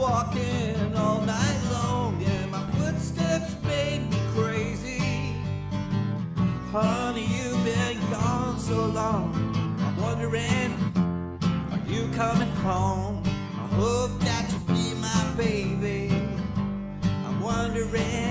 walking all night long, and my footsteps made me crazy. Honey, you've been gone so long, I'm wondering, are you coming home? I hope that you'll be my baby. I'm wondering